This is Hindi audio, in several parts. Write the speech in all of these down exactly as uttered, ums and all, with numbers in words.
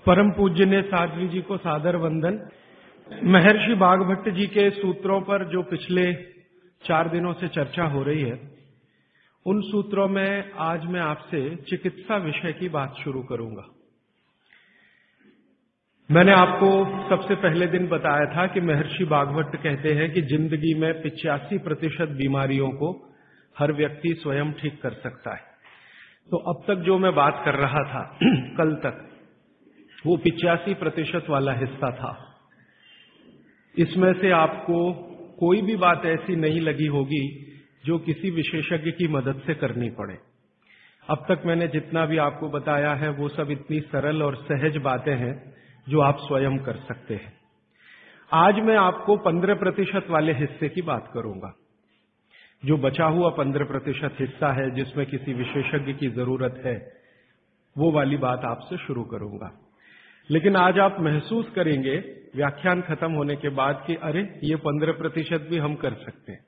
परम पूज्य साध्वी जी को सादर वंदन। महर्षि भागवत जी के सूत्रों पर जो पिछले चार दिनों से चर्चा हो रही है, उन सूत्रों में आज मैं आपसे चिकित्सा विषय की बात शुरू करूंगा। मैंने आपको सबसे पहले दिन बताया था कि महर्षि भागवत कहते हैं कि जिंदगी में पिचासी प्रतिशत बीमारियों को हर व्यक्ति स्वयं ठीक कर सकता है। तो अब तक जो मैं बात कर रहा था कल तक, वो पिचासी प्रतिशत वाला हिस्सा था। इसमें से आपको कोई भी बात ऐसी नहीं लगी होगी जो किसी विशेषज्ञ की मदद से करनी पड़े। अब तक मैंने जितना भी आपको बताया है वो सब इतनी सरल और सहज बातें हैं जो आप स्वयं कर सकते हैं। आज मैं आपको पंद्रह प्रतिशत वाले हिस्से की बात करूंगा। जो बचा हुआ पंद्रह प्रतिशत हिस्सा है जिसमें किसी विशेषज्ञ की जरूरत है, वो वाली बात आपसे शुरू करूंगा। लेकिन आज आप महसूस करेंगे व्याख्यान खत्म होने के बाद कि अरे ये पंद्रह प्रतिशत भी हम कर सकते हैं।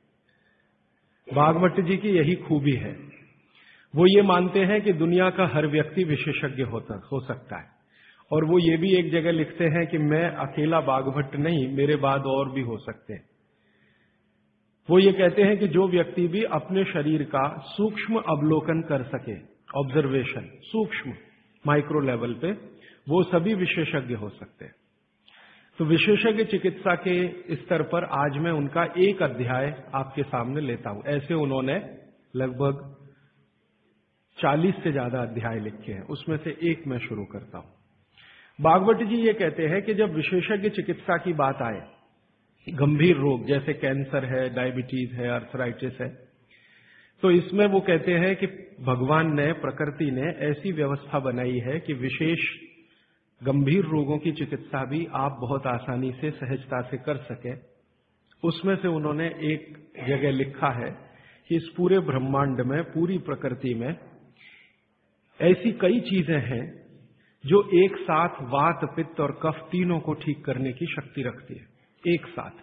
भागवत जी की यही खूबी है, वो ये मानते हैं कि दुनिया का हर व्यक्ति विशेषज्ञ होता हो सकता है। और वो ये भी एक जगह लिखते हैं कि मैं अकेला भागवत नहीं, मेरे बाद और भी हो सकते हैं। वो ये कहते हैं कि जो व्यक्ति भी अपने शरीर का सूक्ष्म अवलोकन कर सके, ऑब्जर्वेशन सूक्ष्म माइक्रो लेवल पे, वो सभी विशेषज्ञ हो सकते हैं। तो विशेषज्ञ चिकित्सा के स्तर पर आज मैं उनका एक अध्याय आपके सामने लेता हूं। ऐसे उन्होंने लगभग चालीस से ज्यादा अध्याय लिखे हैं, उसमें से एक मैं शुरू करता हूं। भागवत जी ये कहते हैं कि जब विशेषज्ञ चिकित्सा की बात आए, गंभीर रोग जैसे कैंसर है, डायबिटीज है, अर्थराइटिस है, तो इसमें वो कहते हैं कि भगवान ने, प्रकृति ने ऐसी व्यवस्था बनाई है कि विशेष गंभीर रोगों की चिकित्सा भी आप बहुत आसानी से, सहजता से कर सके। उसमें से उन्होंने एक जगह लिखा है कि इस पूरे ब्रह्मांड में, पूरी प्रकृति में ऐसी कई चीजें हैं जो एक साथ वात, पित्त और कफ तीनों को ठीक करने की शक्ति रखती है, एक साथ।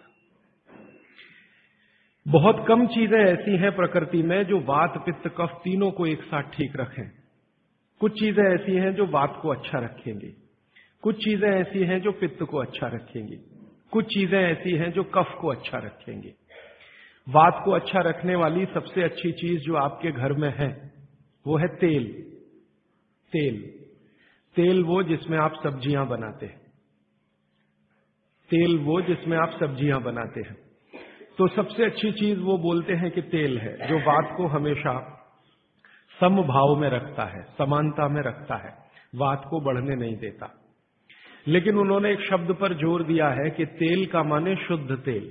बहुत कम चीजें ऐसी हैं प्रकृति में जो वात, पित्त, कफ तीनों को एक साथ ठीक रखें। कुछ चीजें ऐसी हैं जो वात को अच्छा रखेंगी, कुछ चीजें ऐसी हैं जो पित्त को अच्छा रखेंगी, कुछ चीजें ऐसी हैं जो कफ को अच्छा रखेंगी। वात को अच्छा रखने वाली सबसे अच्छी चीज जो आपके घर में है वो है तेल। तेल तेल वो जिसमें आप सब्जियां बनाते हैं, तेल वो जिसमें आप सब्जियां बनाते हैं। तो सबसे अच्छी चीज वो बोलते हैं कि तेल है, जो वात को हमेशा समभाव में रखता है, समानता में रखता है, वात को बढ़ने नहीं देता। लेकिन उन्होंने एक शब्द पर जोर दिया है कि तेल का माने शुद्ध तेल।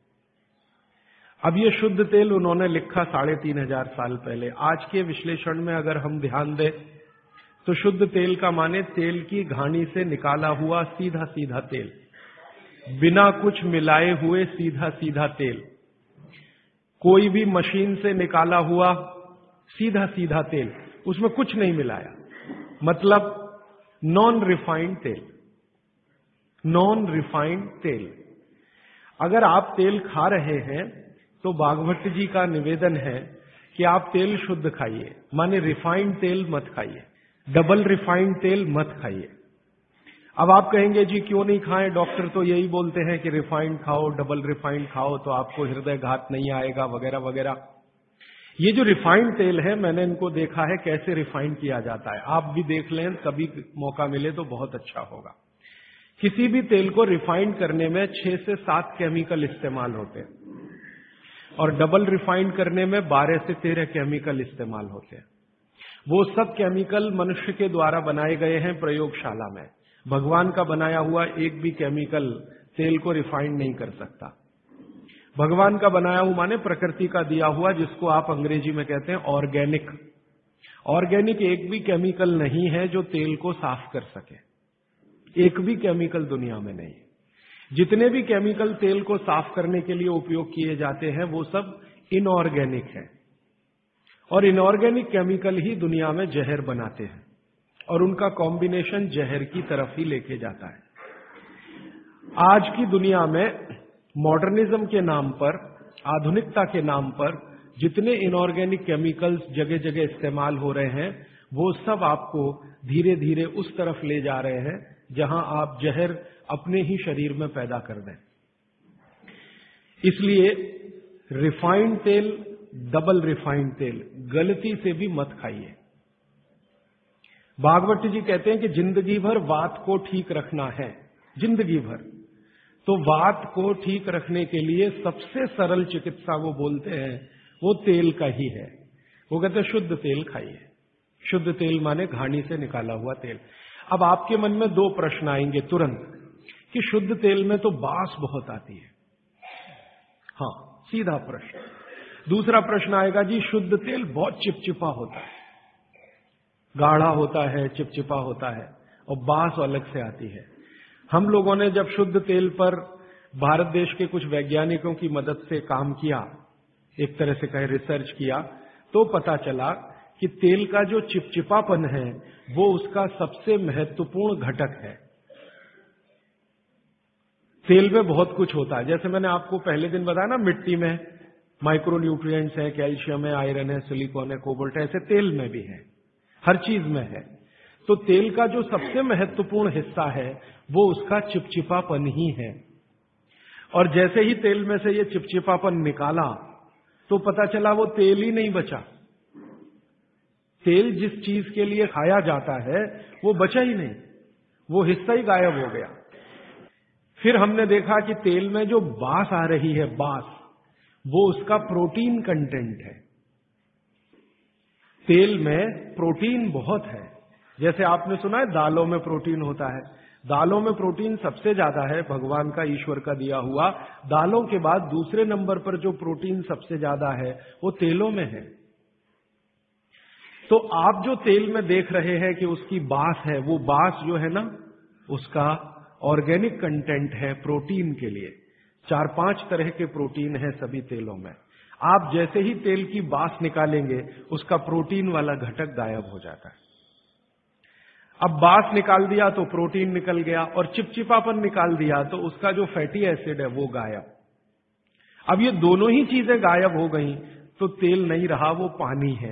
अब ये शुद्ध तेल उन्होंने लिखा साढ़े तीन हजार साल पहले। आज के विश्लेषण में अगर हम ध्यान दें तो शुद्ध तेल का माने तेल की घानी से निकाला हुआ सीधा सीधा तेल, बिना कुछ मिलाए हुए सीधा सीधा तेल, कोई भी मशीन से निकाला हुआ सीधा सीधा तेल, उसमें कुछ नहीं मिलाया, मतलब नॉन रिफाइंड तेल। नॉन रिफाइंड तेल। अगर आप तेल खा रहे हैं तो भागवत जी का निवेदन है कि आप तेल शुद्ध खाइए, माने रिफाइंड तेल मत खाइए, डबल रिफाइंड तेल मत खाइए। अब आप कहेंगे जी क्यों नहीं खाएं, डॉक्टर तो यही बोलते हैं कि रिफाइंड खाओ, डबल रिफाइंड खाओ तो आपको हृदय घात नहीं आएगा, वगैरह वगैरह। ये जो रिफाइंड तेल है, मैंने इनको देखा है कैसे रिफाइंड किया जाता है। आप भी देख लें, कभी मौका मिले तो बहुत अच्छा होगा। किसी भी तेल को रिफाइंड करने में छह से सात केमिकल इस्तेमाल होते हैं और डबल रिफाइंड करने में बारह से तेरह केमिकल इस्तेमाल होते हैं। वो सब केमिकल मनुष्य के द्वारा बनाए गए हैं प्रयोगशाला में। भगवान का बनाया हुआ एक भी केमिकल तेल को रिफाइंड नहीं कर सकता। भगवान का बनाया हुआ माने प्रकृति का दिया हुआ, जिसको आप अंग्रेजी में कहते हैं ऑर्गेनिक। ऑर्गेनिक एक भी केमिकल नहीं है जो तेल को साफ कर सके, एक भी केमिकल दुनिया में नहीं। जितने भी केमिकल तेल को साफ करने के लिए उपयोग किए जाते हैं वो सब इनऑर्गेनिक है, और इनऑर्गेनिक केमिकल ही दुनिया में जहर बनाते हैं और उनका कॉम्बिनेशन जहर की तरफ ही लेके जाता है। आज की दुनिया में मॉडर्निज्म के नाम पर, आधुनिकता के नाम पर जितने इनऑर्गेनिक केमिकल्स जगह जगह इस्तेमाल हो रहे हैं, वो सब आपको धीरे धीरे उस तरफ ले जा रहे हैं जहां आप जहर अपने ही शरीर में पैदा कर दें। इसलिए रिफाइंड तेल, डबल रिफाइंड तेल गलती से भी मत खाइए। भागवत जी कहते हैं कि जिंदगी भर वात को ठीक रखना है, जिंदगी भर। तो वात को ठीक रखने के लिए सबसे सरल चिकित्सा वो बोलते हैं वो तेल का ही है। वो कहते हैं शुद्ध तेल खाइए। शुद्ध तेल माने घानी से निकाला हुआ तेल। अब आपके मन में दो प्रश्न आएंगे तुरंत कि शुद्ध तेल में तो बास बहुत आती है। हाँ, सीधा प्रश्न। दूसरा प्रश्न आएगा जी शुद्ध तेल बहुत चिपचिपा होता है, गाढ़ा होता है, चिपचिपा होता है और बास अलग से आती है। हम लोगों ने जब शुद्ध तेल पर भारत देश के कुछ वैज्ञानिकों की मदद से काम किया, एक तरह से कहे रिसर्च किया, तो पता चला कि तेल का जो चिपचिपापन है वो उसका सबसे महत्वपूर्ण घटक है। तेल में बहुत कुछ होता है, जैसे मैंने आपको पहले दिन बताया ना, मिट्टी में माइक्रो न्यूट्रिएंट्स है, कैल्शियम है, आयरन है, सिलिकॉन है, कोबाल्ट है, ऐसे तेल में भी है, हर चीज में है। तो तेल का जो सबसे महत्वपूर्ण हिस्सा है वो उसका चिपचिपापन ही है। और जैसे ही तेल में से ये चिपचिपापन निकाला तो पता चला वो तेल ही नहीं बचा। तेल जिस चीज के लिए खाया जाता है वो बचा ही नहीं, वो हिस्सा ही गायब हो गया। फिर हमने देखा कि तेल में जो बास आ रही है, बास, वो उसका प्रोटीन कंटेंट है। तेल में प्रोटीन बहुत है। जैसे आपने सुना है दालों में प्रोटीन होता है, दालों में प्रोटीन सबसे ज्यादा है, भगवान का, ईश्वर का दिया हुआ। दालों के बाद दूसरे नंबर पर जो प्रोटीन सबसे ज्यादा है वो तेलों में है। तो आप जो तेल में देख रहे हैं कि उसकी बास है, वो बास जो है ना, उसका ऑर्गेनिक कंटेंट है प्रोटीन के लिए। चार पांच तरह के प्रोटीन है सभी तेलों में। आप जैसे ही तेल की बास निकालेंगे उसका प्रोटीन वाला घटक गायब हो जाता है। अब बास निकाल दिया तो प्रोटीन निकल गया, और चिपचिपापन निकाल दिया तो उसका जो फैटी एसिड है वो गायब। अब ये दोनों ही चीजें गायब हो गई तो तेल नहीं रहा, वो पानी है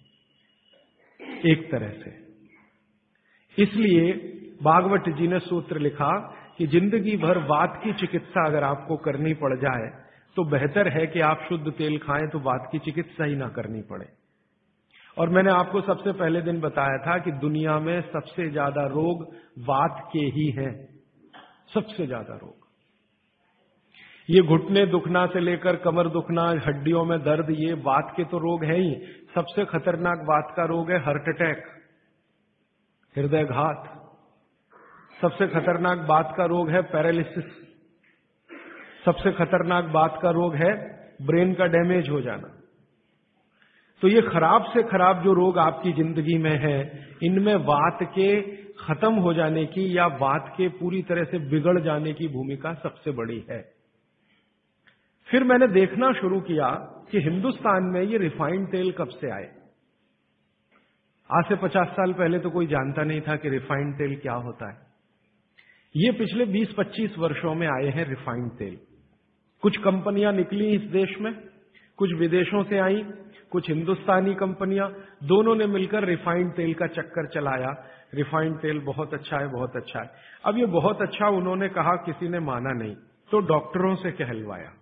एक तरह से। इसलिए भागवत जी ने सूत्र लिखा कि जिंदगी भर वात की चिकित्सा अगर आपको करनी पड़ जाए तो बेहतर है कि आप शुद्ध तेल खाएं तो वात की चिकित्सा ही ना करनी पड़े। और मैंने आपको सबसे पहले दिन बताया था कि दुनिया में सबसे ज्यादा रोग वात के ही हैं, सबसे ज्यादा रोग। ये घुटने दुखना से लेकर कमर दुखना, हड्डियों में दर्द, ये वात के तो रोग है ही। सबसे खतरनाक वात का रोग है हार्ट अटैक, हृदय घात। सबसे खतरनाक बात का रोग है पैरालिसिस। सबसे खतरनाक बात का रोग है ब्रेन का डैमेज हो जाना। तो ये खराब से खराब जो रोग आपकी जिंदगी में है, इनमें वात के खत्म हो जाने की या वात के पूरी तरह से बिगड़ जाने की भूमिका सबसे बड़ी है। फिर मैंने देखना शुरू किया कि हिंदुस्तान में ये रिफाइंड तेल कब से आए। आज से पचास साल पहले तो कोई जानता नहीं था कि रिफाइंड तेल क्या होता है। ये पिछले बीस पच्चीस वर्षों में आए हैं रिफाइंड तेल। कुछ कंपनियां निकली इस देश में, कुछ विदेशों से आई, कुछ हिंदुस्तानी कंपनियां, दोनों ने मिलकर रिफाइंड तेल का चक्कर चलाया। रिफाइंड तेल बहुत अच्छा है, बहुत अच्छा है। अब ये बहुत अच्छा उन्होंने कहा, किसी ने माना नहीं, तो डॉक्टरों से कहलवाया,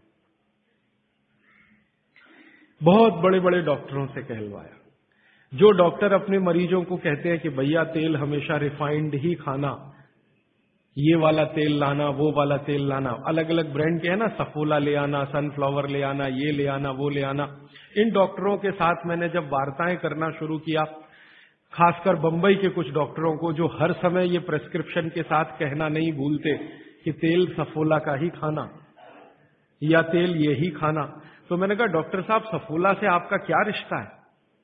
बहुत बड़े बड़े डॉक्टरों से कहलवाया। जो डॉक्टर अपने मरीजों को कहते हैं कि भैया तेल हमेशा रिफाइंड ही खाना, ये वाला तेल लाना, वो वाला तेल लाना, अलग अलग ब्रांड के है ना, सफोला ले आना, सनफ्लावर ले आना, ये ले आना, वो ले आना। इन डॉक्टरों के साथ मैंने जब वार्ताएं करना शुरू किया, खासकर बंबई के कुछ डॉक्टरों को जो हर समय ये प्रेस्क्रिप्शन के साथ कहना नहीं भूलते कि तेल सफोला का ही खाना या तेल ये ही खाना, तो मैंने कहा डॉक्टर साहब सफोला से आपका क्या रिश्ता है?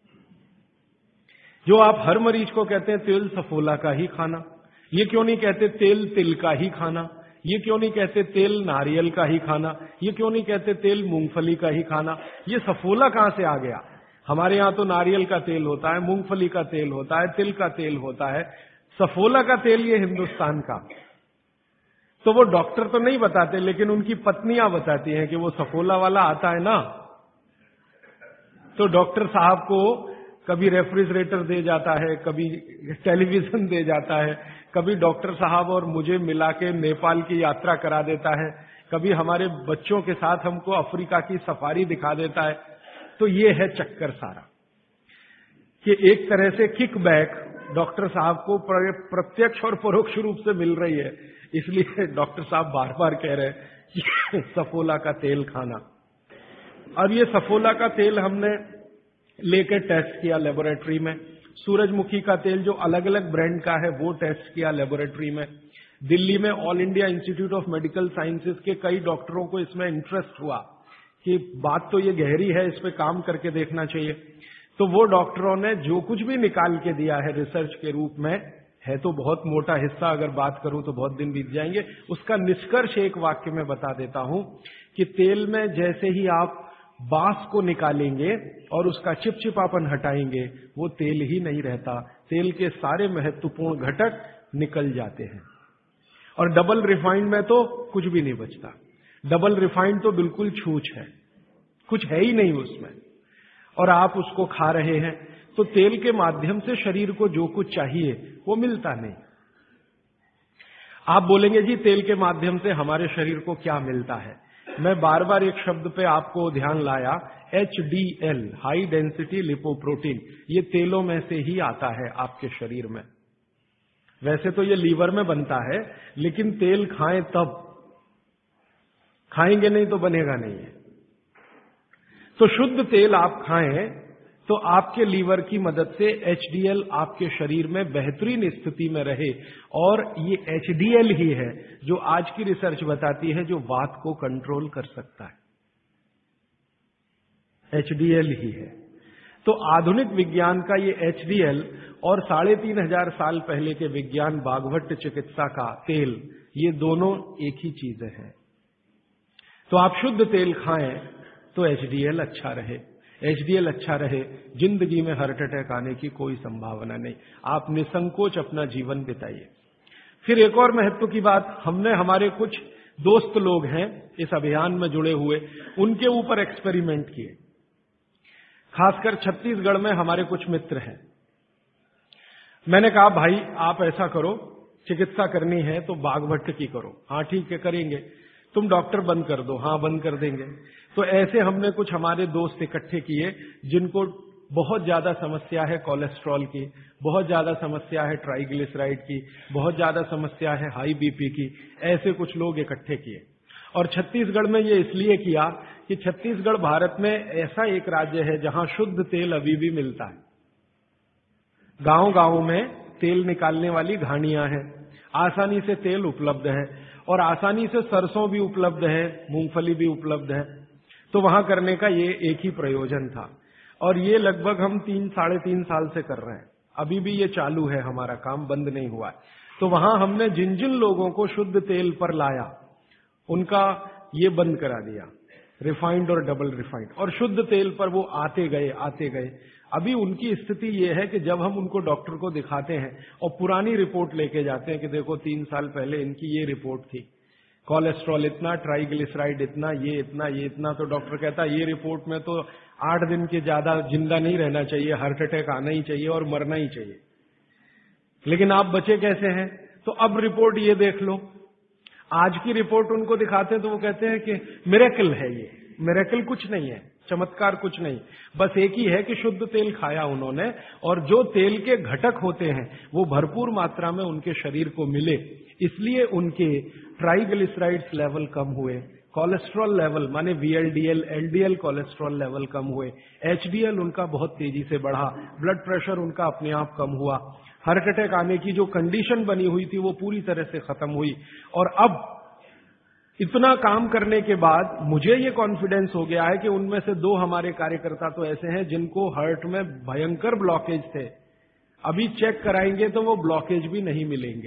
जो आप हर मरीज को कहते हैं तेल सफोला का ही खाना, ये क्यों नहीं कहते तेल तिल का ही खाना? ये क्यों नहीं कहते तेल नारियल का ही खाना? ये क्यों नहीं कहते तेल मूंगफली का ही खाना? ये सफोला कहां से आ गया? हमारे यहां तो नारियल का तेल होता है, मूंगफली का तेल होता है, तिल का तेल होता है, सफोला का तेल ये हिंदुस्तान का। तो वो डॉक्टर तो नहीं बताते, लेकिन उनकी पत्नियां बताती हैं कि वो सफोला वाला आता है ना। तो डॉक्टर साहब को कभी रेफ्रिजरेटर दे जाता है, कभी टेलीविजन दे जाता है, कभी डॉक्टर साहब और मुझे मिला के नेपाल की यात्रा करा देता है, कभी हमारे बच्चों के साथ हमको अफ्रीका की सफारी दिखा देता है। तो ये है चक्कर सारा कि एक तरह से किक बैक डॉक्टर साहब को प्रत्यक्ष और परोक्ष रूप से मिल रही है। इसलिए डॉक्टर साहब बार बार कह रहे हैं कि सफोला का तेल खाना। अब ये सफोला का तेल हमने लेकर टेस्ट किया लेबोरेटरी में। सूरजमुखी का तेल जो अलग अलग ब्रांड का है वो टेस्ट किया लेबोरेटरी में। दिल्ली में all India institute of medical sciences के कई डॉक्टरों को इसमें इंटरेस्ट हुआ कि बात तो ये गहरी है, इस पे काम करके देखना चाहिए। तो वो डॉक्टरों ने जो कुछ भी निकाल के दिया है रिसर्च के रूप में, है तो बहुत मोटा हिस्सा, अगर बात करूं तो बहुत दिन बीत जाएंगे, उसका निष्कर्ष एक वाक्य में बता देता हूं कि तेल में जैसे ही आप बांस को निकालेंगे और उसका चिपचिपापन हटाएंगे, वो तेल ही नहीं रहता, तेल के सारे महत्वपूर्ण घटक निकल जाते हैं। और डबल रिफाइंड में तो कुछ भी नहीं बचता। डबल रिफाइंड तो बिल्कुल छूछ है, कुछ है ही नहीं उसमें, और आप उसको खा रहे हैं। तो तेल के माध्यम से शरीर को जो कुछ चाहिए वो मिलता नहीं। आप बोलेंगे जी तेल के माध्यम से हमारे शरीर को क्या मिलता है। मैं बार बार एक शब्द पे आपको ध्यान लाया, H D L, high density lipoprotein. ये तेलों में से ही आता है आपके शरीर में। वैसे तो ये लीवर में बनता है, लेकिन तेल खाएं तब, खाएंगे नहीं तो बनेगा नहीं है। तो शुद्ध तेल आप खाएं तो आपके लीवर की मदद से एच डी एल आपके शरीर में बेहतरीन स्थिति में रहे। और ये एच डी एल ही है जो आज की रिसर्च बताती है जो वात को कंट्रोल कर सकता है, एच डी एल ही है। तो आधुनिक विज्ञान का ये एच डी एल और साढ़े तीन हजार साल पहले के विज्ञान बागभट्ट चिकित्सा का तेल, ये दोनों एक ही चीजें हैं। तो आप शुद्ध तेल खाएं तो एच डी एल अच्छा रहे। एच डी एल अच्छा रहे, जिंदगी में हार्ट अटैक आने की कोई संभावना नहीं। आप निसंकोच अपना जीवन बिताइए। फिर एक और महत्व की बात, हमने हमारे कुछ दोस्त लोग हैं इस अभियान में जुड़े हुए, उनके ऊपर एक्सपेरिमेंट किए। खासकर छत्तीसगढ़ में हमारे कुछ मित्र हैं। मैंने कहा भाई आप ऐसा करो, चिकित्सा करनी है तो बागभट्ट की करो। हाँ ठीक है करेंगे। तुम डॉक्टर बंद कर दो। हाँ बंद कर देंगे। तो ऐसे हमने कुछ हमारे दोस्त इकट्ठे किए जिनको बहुत ज्यादा समस्या है कोलेस्ट्रॉल की, बहुत ज्यादा समस्या है ट्राइग्लिसराइड की, बहुत ज्यादा समस्या है हाई बीपी की। ऐसे कुछ लोग इकट्ठे किए और छत्तीसगढ़ में ये इसलिए किया कि छत्तीसगढ़ भारत में ऐसा एक राज्य है जहां शुद्ध तेल अभी भी मिलता है। गांव गांव में तेल निकालने वाली घानियां हैं, आसानी से तेल उपलब्ध है और आसानी से सरसों भी उपलब्ध है, मूंगफली भी उपलब्ध है। तो वहां करने का ये एक ही प्रयोजन था और ये लगभग हम तीन साढ़े तीन साल से कर रहे हैं। अभी भी ये चालू है, हमारा काम बंद नहीं हुआ है। तो वहां हमने जिन जिन लोगों को शुद्ध तेल पर लाया उनका ये बंद करा दिया, रिफाइंड और डबल रिफाइंड, और शुद्ध तेल पर वो आते गए आते गए। अभी उनकी स्थिति ये है कि जब हम उनको डॉक्टर को दिखाते हैं और पुरानी रिपोर्ट लेके जाते हैं कि देखो तीन साल पहले इनकी ये रिपोर्ट थी, कोलेस्ट्रॉल इतना, ट्राइग्लिसराइड इतना, ये इतना ये इतना, तो डॉक्टर कहता है ये रिपोर्ट में तो आठ दिन के ज्यादा जिंदा नहीं रहना चाहिए, हार्ट अटैक आना ही चाहिए और मरना ही चाहिए, लेकिन आप बचे कैसे हैं। तो अब रिपोर्ट ये देख लो। आज की रिपोर्ट उनको दिखाते हैं तो वो कहते हैं कि मिरेकल है, ये मिरेकल कुछ नहीं है, चमत्कार कुछ नहीं, बस एक ही है कि शुद्ध तेल खाया उन्होंने और जो तेल के घटक होते हैं वो भरपूर मात्रा में उनके शरीर को मिले, इसलिए उनके ट्राइग्लिसराइड्स लेवल कम हुए, कोलेस्ट्रॉल लेवल माने V L D L, L D L cholesterol level कम हुए, एच डी एल उनका बहुत तेजी से बढ़ा, ब्लड प्रेशर उनका अपने आप कम हुआ, हार्ट अटैक आने की जो कंडीशन बनी हुई थी वो पूरी तरह से खत्म हुई। और अब इतना काम करने के बाद मुझे ये कॉन्फिडेंस हो गया है कि उनमें से दो हमारे कार्यकर्ता तो ऐसे हैं जिनको हार्ट में भयंकर ब्लॉकेज थे, अभी चेक कराएंगे तो वो ब्लॉकेज भी नहीं मिलेंगे।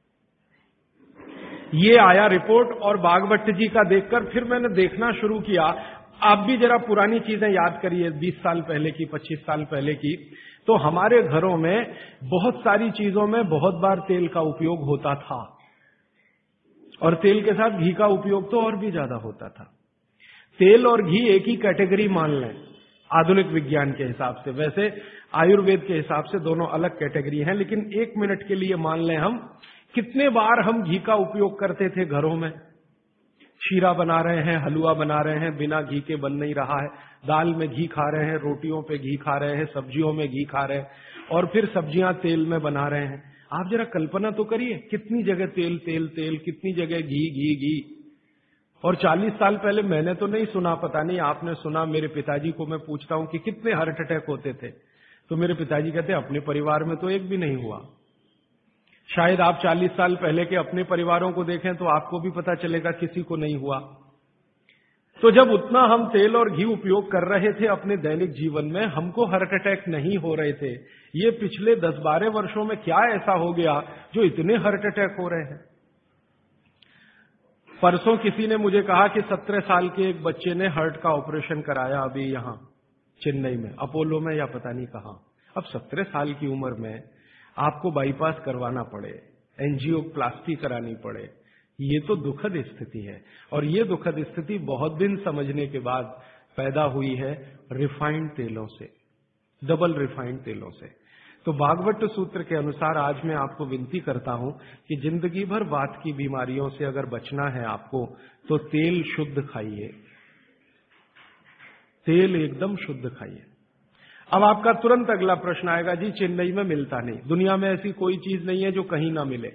ये आया रिपोर्ट और बागभट्ट जी का देखकर फिर मैंने देखना शुरू किया। आप भी जरा पुरानी चीजें याद करिए, बीस साल पहले की, पच्चीस साल पहले की, तो हमारे घरों में बहुत सारी चीजों में बहुत बार तेल का उपयोग होता था और तेल के साथ घी का उपयोग तो और भी ज्यादा होता था। तेल और घी एक ही कैटेगरी मान लें आधुनिक विज्ञान के हिसाब से। वैसे आयुर्वेद के हिसाब से दोनों अलग कैटेगरी हैं, लेकिन एक मिनट के लिए मान लें हम, कितने बार हम घी का उपयोग करते थे घरों में। शीरा बना रहे हैं, हलवा बना रहे हैं, बिना घी के बन नहीं रहा है। दाल में घी खा रहे हैं, रोटियों पे घी खा रहे हैं, सब्जियों में घी खा रहे हैं, और फिर सब्जियां तेल में बना रहे हैं। आप जरा कल्पना तो करिए, कितनी जगह तेल तेल तेल, कितनी जगह घी घी घी। और चालीस साल पहले मैंने तो नहीं सुना, पता नहीं आपने सुना, मेरे पिताजी को मैं पूछता हूं कि कितने हार्ट अटैक होते थे, तो मेरे पिताजी कहते अपने परिवार में तो एक भी नहीं हुआ। शायद आप चालीस साल पहले के अपने परिवारों को देखें तो आपको भी पता चलेगा किसी को नहीं हुआ। तो जब उतना हम तेल और घी उपयोग कर रहे थे अपने दैनिक जीवन में, हमको हार्ट अटैक नहीं हो रहे थे। ये पिछले दस बारह वर्षों में क्या ऐसा हो गया जो इतने हार्ट अटैक हो रहे हैं। परसों किसी ने मुझे कहा कि सत्रह साल के एक बच्चे ने हार्ट का ऑपरेशन कराया अभी यहां चेन्नई में, अपोलो में या पता नहीं कहां। अब सत्रह साल की उम्र में आपको बाईपास करवाना पड़े, एंजियोप्लास्टी करानी पड़े, ये तो दुखद स्थिति है। और ये दुखद स्थिति बहुत दिन समझने के बाद पैदा हुई है रिफाइंड तेलों से, डबल रिफाइंड तेलों से। तो भागवत सूत्र के अनुसार आज मैं आपको विनती करता हूं कि जिंदगी भर वात की बीमारियों से अगर बचना है आपको, तो तेल शुद्ध खाइए, तेल एकदम शुद्ध खाइए। अब आपका तुरंत अगला प्रश्न आएगा, जी चेन्नई में मिलता नहीं, दुनिया में ऐसी कोई चीज नहीं है जो कहीं ना मिले।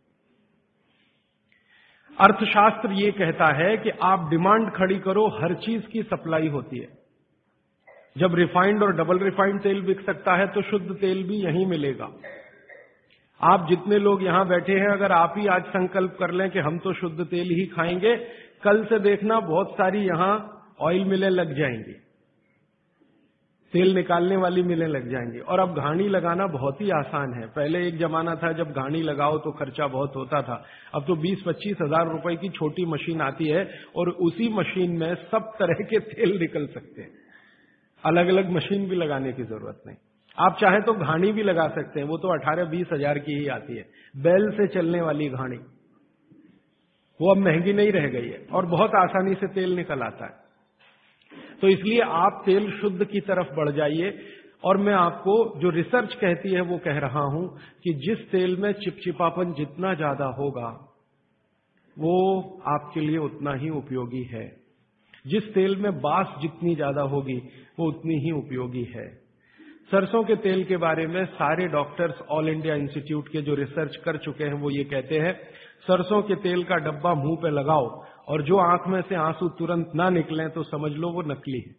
अर्थशास्त्र ये कहता है कि आप डिमांड खड़ी करो, हर चीज की सप्लाई होती है। जब रिफाइंड और डबल रिफाइंड तेल बिक सकता है तो शुद्ध तेल भी यहीं मिलेगा। आप जितने लोग यहां बैठे हैं, अगर आप ही आज संकल्प कर लें कि हम तो शुद्ध तेल ही खाएंगे, कल से देखना बहुत सारी यहां ऑयल मिलें लग जाएंगी, तेल निकालने वाली मिलें लग जाएंगी। और अब घानी लगाना बहुत ही आसान है। पहले एक जमाना था जब घानी लगाओ तो खर्चा बहुत होता था। अब तो बीस पच्चीस हजार रुपए की छोटी मशीन आती है और उसी मशीन में सब तरह के तेल निकल सकते हैं। अलग अलग मशीन भी लगाने की जरूरत नहीं। आप चाहे तो घानी भी लगा सकते हैं, वो तो अठारह बीस हजार की ही आती है, बैल से चलने वाली घानी। वो अब महंगी नहीं रह गई है और बहुत आसानी से तेल निकल आता है। तो इसलिए आप तेल शुद्ध की तरफ बढ़ जाइए। और मैं आपको जो रिसर्च कहती है वो कह रहा हूं कि जिस तेल में चिपचिपापन जितना ज्यादा होगा वो आपके लिए उतना ही उपयोगी है। जिस तेल में बास जितनी ज्यादा होगी वो उतनी ही उपयोगी है। सरसों के तेल के बारे में सारे डॉक्टर्स ऑल इंडिया इंस्टीट्यूट के जो रिसर्च कर चुके हैं वो ये कहते हैं, सरसों के तेल का डब्बा मुंह पे लगाओ और जो आंख में से आंसू तुरंत ना निकलें तो समझ लो वो नकली है।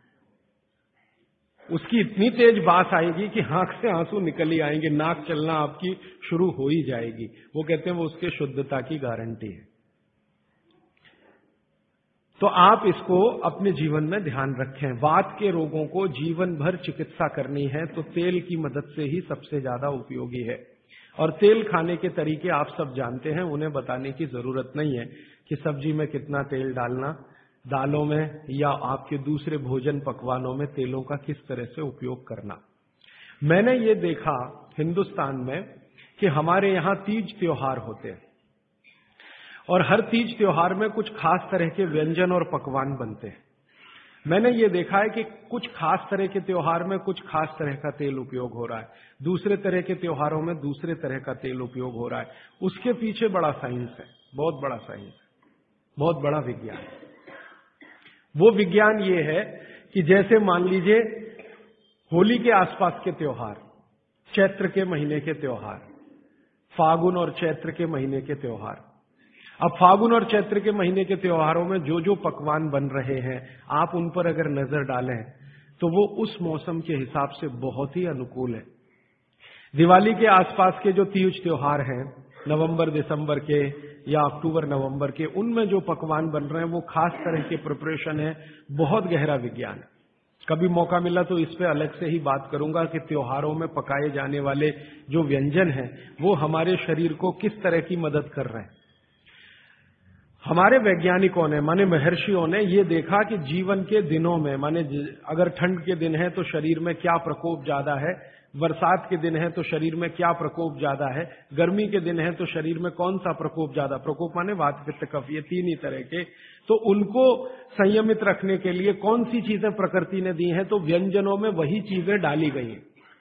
उसकी इतनी तेज बास आएगी कि आंख से आंसू निकल ही आएंगे, नाक चलना आपकी शुरू हो ही जाएगी। वो कहते हैं वो उसके शुद्धता की गारंटी है। तो आप इसको अपने जीवन में ध्यान रखें। वात के रोगों को जीवन भर चिकित्सा करनी है तो तेल की मदद से ही सबसे ज्यादा उपयोगी है। और तेल खाने के तरीके आप सब जानते हैं, उन्हें बताने की जरूरत नहीं है कि सब्जी में कितना तेल डालना, दालों में या आपके दूसरे भोजन पकवानों में तेलों का किस तरह से उपयोग करना। मैंने ये देखा हिंदुस्तान में कि हमारे यहां तीज त्योहार होते हैं और हर तीज त्योहार में कुछ खास तरह के व्यंजन और पकवान बनते हैं। मैंने ये देखा है कि कुछ खास तरह के त्योहार में कुछ खास तरह का तेल उपयोग हो रहा है, दूसरे तरह के त्योहारों में दूसरे तरह का तेल उपयोग हो रहा है। उसके पीछे बड़ा साइंस है, बहुत बड़ा साइंस है, बहुत बड़ा विज्ञान है। वो विज्ञान ये है कि जैसे मान लीजिए होली के आसपास के त्योहार, चैत्र के महीने के त्योहार, फागुन और चैत्र के महीने के त्योहार। अब फागुन और चैत्र के महीने के त्योहारों में जो जो पकवान बन रहे हैं, आप उन पर अगर नजर डालें तो वो उस मौसम के हिसाब से बहुत ही अनुकूल है। दिवाली के आसपास के जो तीज त्योहार हैं, नवंबर दिसंबर के या अक्टूबर नवंबर के, उनमें जो पकवान बन रहे हैं वो खास तरह के प्रिपरेशन है, बहुत गहरा विज्ञान है। कभी मौका मिला तो इस पे अलग से ही बात करूंगा कि त्योहारों में पकाए जाने वाले जो व्यंजन हैं वो हमारे शरीर को किस तरह की मदद कर रहे हैं। हमारे वैज्ञानिकों ने, माने महर्षियों ने ये देखा कि जीवन के दिनों में, माने अगर ठंड के दिन है तो शरीर में क्या प्रकोप ज्यादा है, बरसात के दिन है तो शरीर में क्या प्रकोप ज्यादा है, गर्मी के दिन है तो शरीर में कौन सा प्रकोप ज्यादा, प्रकोप माने वात पित्त कफ, ये तीन ही तरह के। तो उनको संयमित रखने के लिए कौन सी चीजें प्रकृति ने दी हैं, तो व्यंजनों में वही चीजें डाली गई हैं।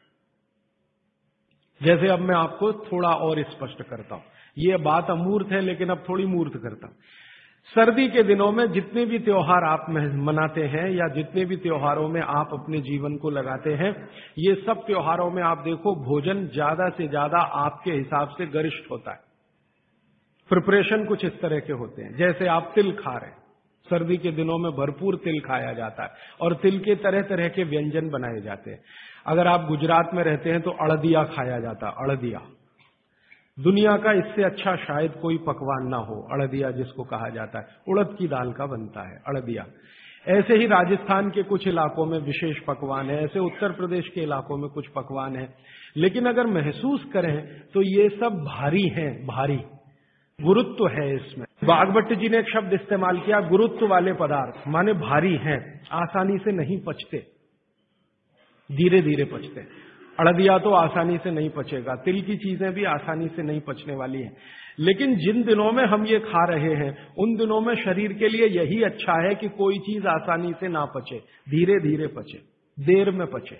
जैसे अब मैं आपको थोड़ा और स्पष्ट करता हूं, ये बात अमूर्त है लेकिन अब थोड़ी मूर्त करता हूं। सर्दी के दिनों में जितने भी त्योहार आप मनाते हैं या जितने भी त्योहारों में आप अपने जीवन को लगाते हैं, ये सब त्योहारों में आप देखो भोजन ज्यादा से ज्यादा आपके हिसाब से गरिष्ठ होता है। प्रिपरेशन कुछ इस तरह के होते हैं, जैसे आप तिल खा रहे हैं, सर्दी के दिनों में भरपूर तिल खाया जाता है और तिल के तरह तरह के व्यंजन बनाए जाते हैं। अगर आप गुजरात में रहते हैं तो अड़दिया खाया जाता है। अड़दिया दुनिया का इससे अच्छा शायद कोई पकवान ना हो। अड़दिया जिसको कहा जाता है, उड़द की दाल का बनता है अड़दिया। ऐसे ही राजस्थान के कुछ इलाकों में विशेष पकवान है, ऐसे उत्तर प्रदेश के इलाकों में कुछ पकवान है। लेकिन अगर महसूस करें तो ये सब भारी हैं, भारी गुरुत्व है इसमें। भागवत जी ने एक शब्द इस्तेमाल किया, गुरुत्व वाले पदार्थ, माने भारी हैं, आसानी से नहीं पचते, धीरे धीरे पचते। अड़दिया तो आसानी से नहीं पचेगा, तिल की चीजें भी आसानी से नहीं पचने वाली हैं। लेकिन जिन दिनों में हम ये खा रहे हैं उन दिनों में शरीर के लिए यही अच्छा है कि कोई चीज आसानी से ना पचे, धीरे धीरे पचे, देर में पचे।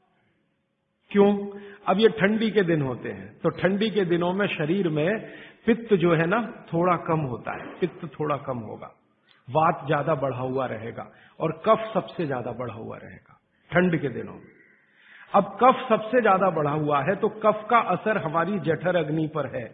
क्यों? अब ये ठंडी के दिन होते हैं तो ठंडी के दिनों में शरीर में पित्त जो है ना थोड़ा कम होता है, पित्त थोड़ा कम होगा, वात ज्यादा बढ़ा हुआ रहेगा और कफ सबसे ज्यादा बढ़ा हुआ रहेगा ठंड के दिनों में। अब कफ सबसे ज्यादा बढ़ा हुआ है तो कफ का असर हमारी जठर अग्नि पर है।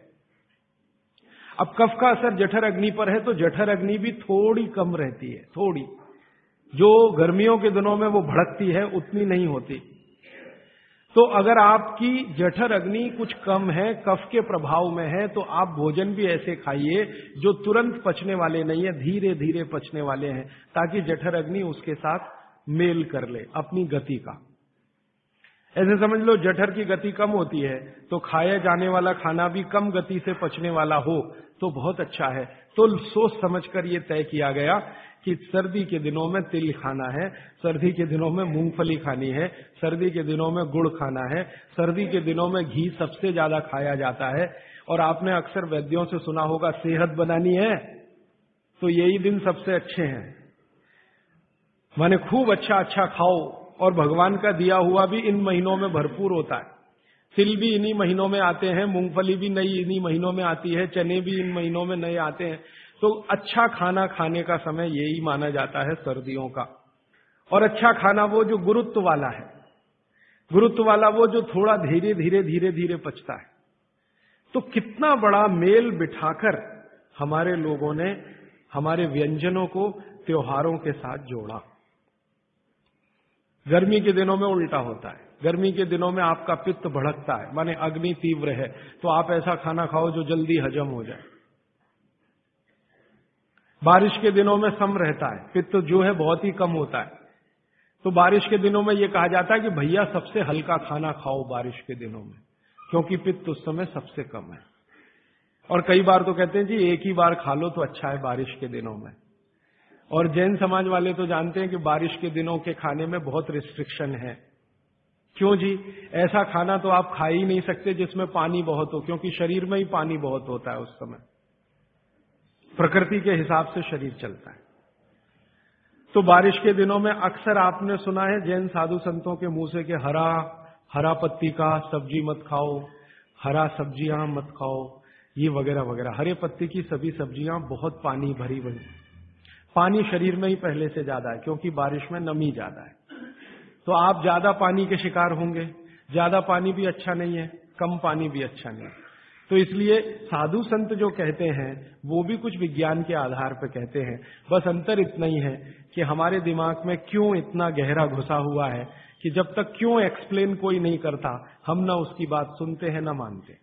अब कफ का असर जठर अग्नि पर है तो जठर अग्नि भी थोड़ी कम रहती है, थोड़ी, जो गर्मियों के दिनों में वो भड़कती है उतनी नहीं होती। तो अगर आपकी जठर अग्नि कुछ कम है, कफ के प्रभाव में है, तो आप भोजन भी ऐसे खाइए जो तुरंत पचने वाले नहीं है, धीरे धीरे पचने वाले हैं, ताकि जठर अग्नि उसके साथ मेल कर ले अपनी गति का। ऐसे समझ लो जठर की गति कम होती है तो खाया जाने वाला खाना भी कम गति से पचने वाला हो तो बहुत अच्छा है। तो सोच समझकर ये तय किया गया कि सर्दी के दिनों में तिल खाना है, सर्दी के दिनों में मूंगफली खानी है, सर्दी के दिनों में गुड़ खाना है, सर्दी के दिनों में घी सबसे ज्यादा खाया जाता है। और आपने अक्सर वैद्यों से सुना होगा सेहत बनानी है तो यही दिन सबसे अच्छे हैं, माने खूब अच्छा अच्छा खाओ। और भगवान का दिया हुआ भी इन महीनों में भरपूर होता है। तिल भी इन्हीं महीनों में आते हैं, मूंगफली भी नई इन्हीं महीनों में आती है, चने भी इन महीनों में नए आते हैं। तो अच्छा खाना खाने का समय यही माना जाता है सर्दियों का। और अच्छा खाना वो जो गुरुत्व वाला है, गुरुत्व वाला वो जो थोड़ा धीरे धीरे धीरे धीरे पचता है। तो कितना बड़ा मेल बिठाकर हमारे लोगों ने हमारे व्यंजनों को त्योहारों के साथ जोड़ा। गर्मी के दिनों में उल्टा होता है, गर्मी के दिनों में आपका पित्त भड़कता है, माने अग्नि तीव्र है, तो आप ऐसा खाना खाओ जो जल्दी हजम हो जाए। बारिश के दिनों में सम रहता है, पित्त जो है बहुत ही कम होता है। तो बारिश के दिनों में यह कहा जाता है कि भैया सबसे हल्का खाना खाओ बारिश के दिनों में, क्योंकि पित्त उस समय सबसे कम है। और कई बार तो कहते हैं जी एक ही बार खा लो तो अच्छा है बारिश के दिनों में। और जैन समाज वाले तो जानते हैं कि बारिश के दिनों के खाने में बहुत रिस्ट्रिक्शन है। क्यों जी? ऐसा खाना तो आप खा ही नहीं सकते जिसमें पानी बहुत हो, क्योंकि शरीर में ही पानी बहुत होता है उस समय, प्रकृति के हिसाब से शरीर चलता है। तो बारिश के दिनों में अक्सर आपने सुना है जैन साधु संतों के मुंह से कि हरा हरा पत्ती का सब्जी मत खाओ, हरा सब्जियां मत खाओ, ये वगैरह वगैरह। हरे पत्ती की सभी सब्जियां बहुत पानी भरी भरी, पानी शरीर में ही पहले से ज्यादा है क्योंकि बारिश में नमी ज्यादा है। तो आप ज्यादा पानी के शिकार होंगे। ज्यादा पानी भी अच्छा नहीं है, कम पानी भी अच्छा नहीं है। तो इसलिए साधु संत जो कहते हैं वो भी कुछ विज्ञान के आधार पर कहते हैं। बस अंतर इतना ही है कि हमारे दिमाग में क्यों इतना गहरा घुसा हुआ है कि जब तक क्यों एक्सप्लेन कोई नहीं करता हम ना उसकी बात सुनते हैं ना मानते।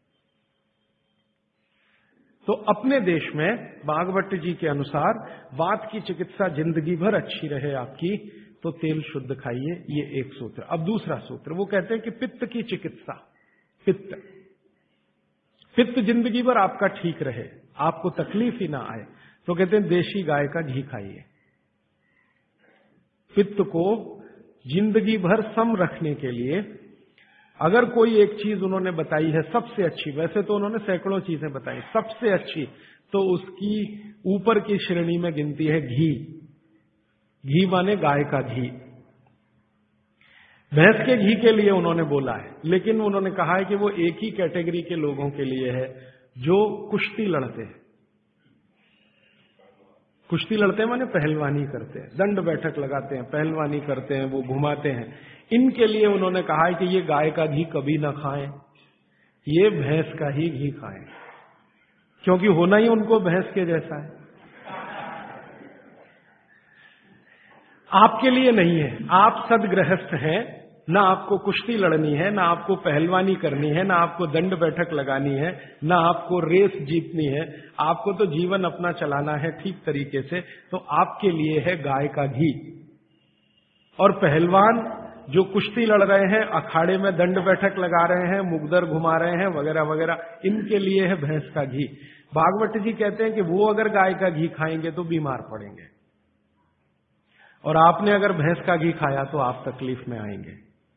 तो अपने देश में भागवत जी के अनुसार वात की चिकित्सा जिंदगी भर अच्छी रहे आपकी तो तेल शुद्ध खाइए, ये एक सूत्र। अब दूसरा सूत्र वो कहते हैं कि पित्त की चिकित्सा, पित्त पित्त जिंदगी भर आपका ठीक रहे, आपको तकलीफ ही ना आए, तो कहते हैं देशी गाय का घी खाइए। पित्त को जिंदगी भर सम रखने के लिए अगर कोई एक चीज उन्होंने बताई है सबसे अच्छी, वैसे तो उन्होंने सैकड़ों चीजें बताई, सबसे अच्छी तो उसकी ऊपर की श्रेणी में गिनती है घी। घी माने गाय का घी। भैंस के घी के लिए उन्होंने बोला है, लेकिन उन्होंने कहा है कि वो एक ही कैटेगरी के लोगों के लिए है जो कुश्ती लड़ते हैं। कुश्ती लड़ते हैं माने पहलवानी करते हैं, दंड बैठक लगाते हैं, पहलवानी करते हैं, वो घुमाते हैं। इनके लिए उन्होंने कहा है कि ये गाय का घी कभी ना खाएं, ये भैंस का ही घी खाएं, क्योंकि होना ही उनको भैंस के जैसा है। आपके लिए नहीं है, आप सदगृहस्थ हैं, ना आपको कुश्ती लड़नी है, ना आपको पहलवानी करनी है, ना आपको दंड बैठक लगानी है, ना आपको रेस जीतनी है, आपको तो जीवन अपना चलाना है ठीक तरीके से। तो आपके लिए है गाय का घी। और पहलवान जो कुश्ती लड़ रहे हैं, अखाड़े में दंड बैठक लगा रहे हैं, मुगदर घुमा रहे हैं, वगैरह वगैरह, इनके लिए है भैंस का घी। भागवत जी कहते हैं कि वो अगर गाय का घी खाएंगे तो बीमार पड़ेंगे, और आपने अगर भैंस का घी खाया तो आप तकलीफ में आएंगे।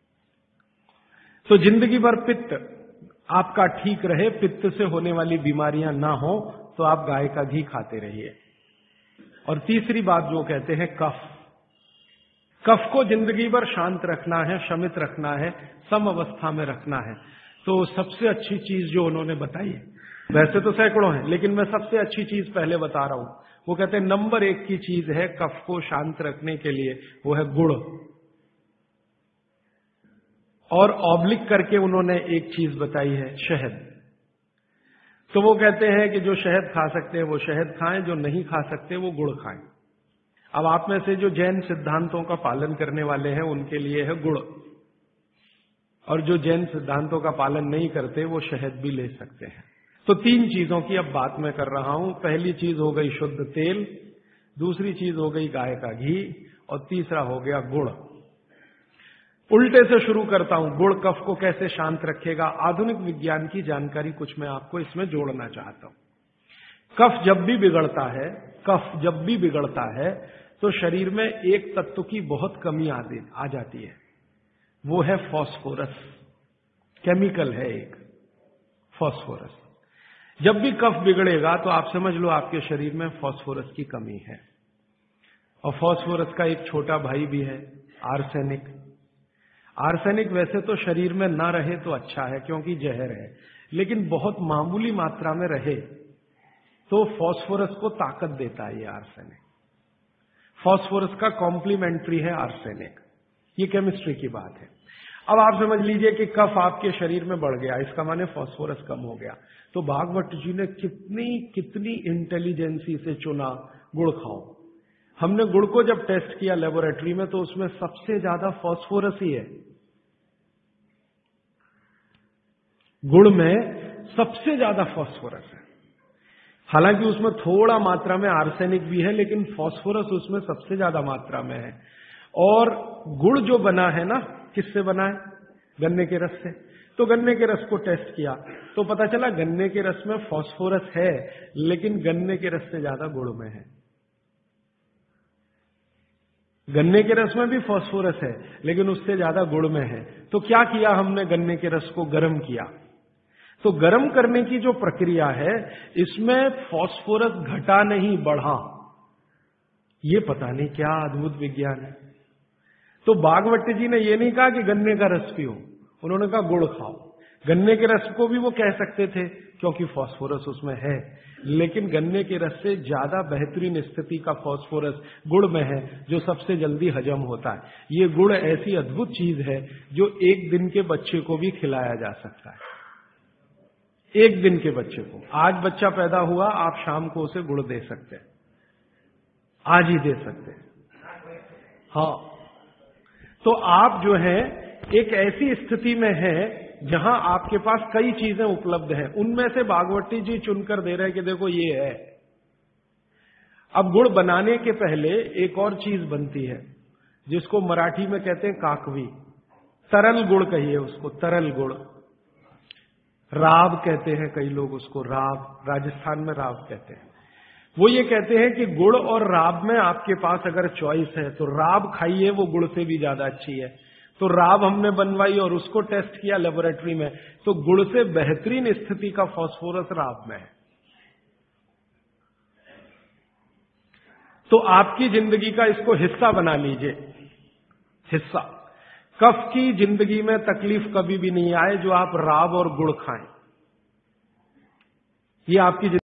तो जिंदगी भर पित्त आपका ठीक रहे, पित्त से होने वाली बीमारियां ना हो, तो आप गाय का घी खाते रहिए। और तीसरी बात जो कहते हैं कफ, कफ को जिंदगी भर शांत रखना है, शमित रखना है, सम अवस्था में रखना है। तो सबसे अच्छी चीज जो उन्होंने बताई है, वैसे तो सैकड़ों हैं, लेकिन मैं सबसे अच्छी चीज पहले बता रहा हूं। वो कहते हैं नंबर एक की चीज है कफ को शांत रखने के लिए, वो है गुड़। और ऑब्लिक करके उन्होंने एक चीज बताई है, शहद। तो वो कहते हैं कि जो शहद खा सकते हैं वो शहद खाएं, जो नहीं खा सकते वो गुड़ खाएं। अब आप में से जो जैन सिद्धांतों का पालन करने वाले हैं उनके लिए है गुड़, और जो जैन सिद्धांतों का पालन नहीं करते वो शहद भी ले सकते हैं। तो तीन चीजों की अब बात मैं कर रहा हूं। पहली चीज हो गई शुद्ध तेल, दूसरी चीज हो गई गाय का घी, और तीसरा हो गया गुड़। उल्टे से शुरू करता हूं, गुड़ कफ को कैसे शांत रखेगा। आधुनिक विज्ञान की जानकारी कुछ मैं आपको इसमें जोड़ना चाहता हूं। कफ जब भी बिगड़ता है, कफ जब भी बिगड़ता है तो शरीर में एक तत्व की बहुत कमी आ जाती है, वो है फॉस्फोरस। केमिकल है एक फॉस्फोरस। जब भी कफ बिगड़ेगा तो आप समझ लो आपके शरीर में फॉस्फोरस की कमी है। और फॉस्फोरस का एक छोटा भाई भी है, आर्सेनिक। आर्सेनिक वैसे तो शरीर में ना रहे तो अच्छा है क्योंकि जहर है, लेकिन बहुत मामूली मात्रा में रहे तो फॉस्फोरस को ताकत देता है ये आर्सेनिक। फॉस्फोरस का कॉम्प्लीमेंट्री है आर्सेनिक। ये केमिस्ट्री की बात है। अब आप समझ लीजिए कि कफ आपके शरीर में बढ़ गया, इसका माने फॉस्फोरस कम हो गया। तो भागवत जी ने कितनी कितनी इंटेलिजेंसी से चुना गुड़ खाओ। हमने गुड़ को जब टेस्ट किया लेबोरेटरी में तो उसमें सबसे ज्यादा फॉस्फोरस ही है। गुड़ में सबसे ज्यादा फॉस्फोरस है। हालांकि उसमें थोड़ा मात्रा में आर्सेनिक भी है, लेकिन फॉस्फोरस उसमें सबसे ज्यादा मात्रा में है। और गुड़ जो बना है ना, किससे बना है? गन्ने के रस से। तो गन्ने के रस को टेस्ट किया तो पता चला गन्ने के रस में फॉस्फोरस है, लेकिन गन्ने के रस से ज्यादा गुड़ में है। गन्ने के रस में भी फॉस्फोरस है, लेकिन उससे ज्यादा गुड़ में है। तो क्या किया हमने? गन्ने के रस को गर्म किया। तो गर्म करने की जो प्रक्रिया है, इसमें फॉस्फोरस घटा नहीं बढ़ा। ये पता नहीं क्या अद्भुत विज्ञान है। तो भागवत जी ने ये नहीं कहा कि गन्ने का रस पियो, उन्होंने कहा गुड़ खाओ। गन्ने के रस को भी वो कह सकते थे क्योंकि फॉस्फोरस उसमें है, लेकिन गन्ने के रस से ज्यादा बेहतरीन स्थिति का फॉस्फोरस गुड़ में है, जो सबसे जल्दी हजम होता है। ये गुड़ ऐसी अद्भुत चीज है जो एक दिन के बच्चे को भी खिलाया जा सकता है। एक दिन के बच्चे को, आज बच्चा पैदा हुआ, आप शाम को उसे गुड़ दे सकते हैं, आज ही दे सकते हैं। हाँ, तो आप जो है एक ऐसी स्थिति में है जहां आपके पास कई चीजें उपलब्ध हैं, उनमें से भागवती जी चुनकर दे रहे हैं कि देखो ये है। अब गुड़ बनाने के पहले एक और चीज बनती है जिसको मराठी में कहते हैं काकवी, तरल गुड़ कहिए उसको, तरल गुड़। राब कहते हैं कई लोग उसको, राब, राजस्थान में राब कहते हैं। वो ये कहते हैं कि गुड़ और राब में आपके पास अगर चॉइस है तो राब खाइए, वो गुड़ से भी ज्यादा अच्छी है। तो राब हमने बनवाई और उसको टेस्ट किया लेबोरेटरी में, तो गुड़ से बेहतरीन स्थिति का फॉस्फोरस राब में है। तो आपकी जिंदगी का इसको हिस्सा बना लीजिए, हिस्सा। कफ की जिंदगी में तकलीफ कभी भी नहीं आए जो आप राब और गुड़ खाएं। ये आपकी